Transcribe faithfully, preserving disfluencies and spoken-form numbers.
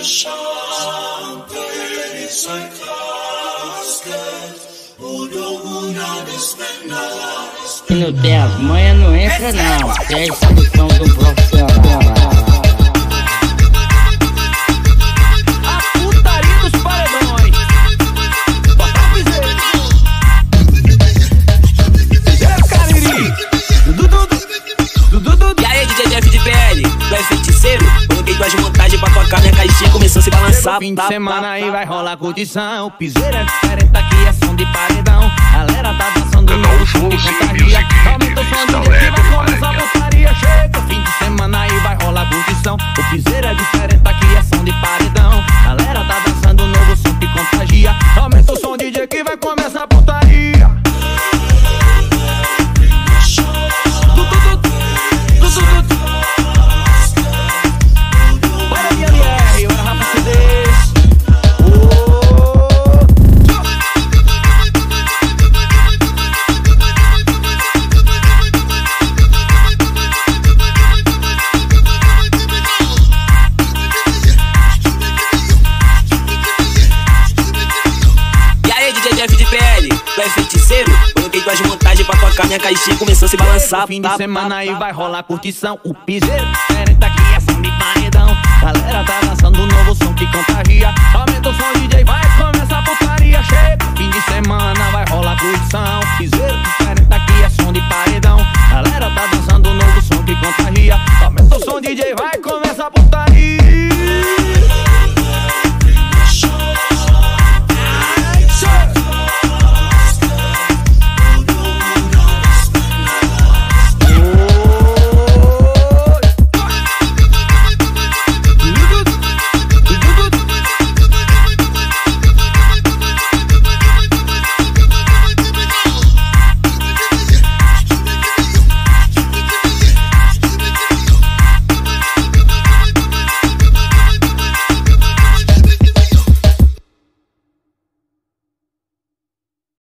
E no dez manhã não entra não, é a instrução do profissional. A putaria dos paredões. Bota o piseiro. Piseiro Cariri. E aí, D J Jeff de P L, tu é feiticeiro? Coloquei duas montagens pra tocar, minha caixinha começou a se balançar. Fim de semana aí vai rolar curtição. Piseiro é diferente, aqui é som de paredão. Galera tá dançando no som de contagia. Aumenta o som do D J que vai começar a putaria. Chega, fim de semana aí vai rolar curtição. O piseiro é diferente, aqui é som de paredão. Galera tá dançando um novo som que contagia. Aumenta o som D J que vai começar a putaria. Tu é feiticeiro? Coloquei duas montagens pra tocar, minha caixinha começou a se balançar. Fim de semana aí vai rolar curtição. O piseiro diferente, aqui é som de paredão. Galera tá dançando um novo som que contagia. Aumenta o som, D J, vai começar a putaria. Chega, fim de semana vai rolar curtição. Piseiro diferente, aqui é som de paredão. Galera tá dançando um novo som que contagia. Aumenta o som, D J, vai começar a putaria.